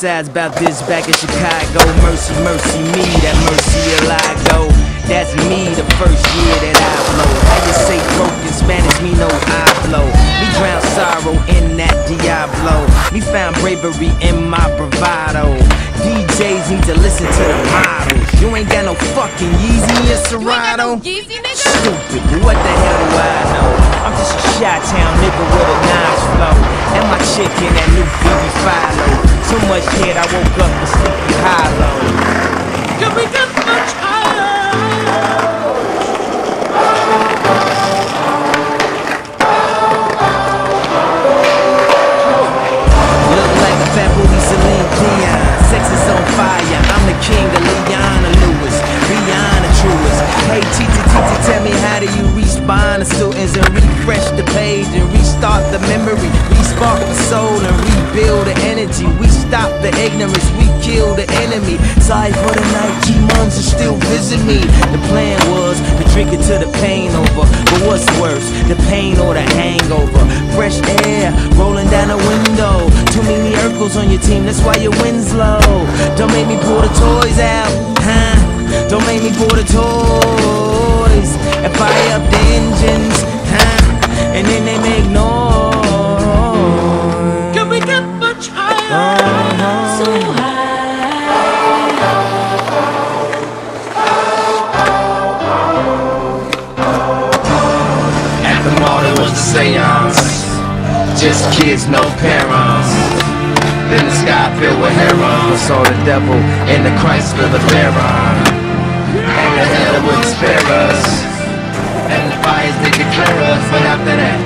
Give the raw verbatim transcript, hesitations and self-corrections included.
sides about this back in Chicago. Mercy, mercy me, that mercy will I go. That's me the first year that I blow. How you say broken Spanish, me no I blow. Me drown sorrow in that Diablo. Me found bravery in my bravado. D Js need to listen to the models. You ain't got no fucking Yeezy in Serato. Stupid, but what the hell do I know? I'm just a Chi-Town nigga with a nice flow. And my chick in that new B B Philo. So much head I woke up in Sleepy Hollow. Can we get much higher? Look like a fat booty Celine Dion. Sex is on fire, I'm the king of Leona Lewis, beyond the truest. Hey teacher, teacher, tell me how do you respawn the students and refresh the page and restart the memory, respark the soul and rebuild the energy. We stop the ignorance, we kill the enemy. Sorry for the night, G-Muns are still visit me. The plan was to drink it till the pain over, but what's worse, the pain or the hangover? Fresh air rolling down the window. Too many Urkels on your team, that's why your wind's low. Don't make me pull the toys out, huh? Don't make me pull the toys and fire up the engines, huh? And then they make noise. Can we get much higher? Uh-huh. So high. At the mall there was a seance. Just kids, no parents. Then the sky filled with herons. Saw the devil in the Chrysler LeBaron. And the hell wouldn't spare us. And the fires they declare us. But after that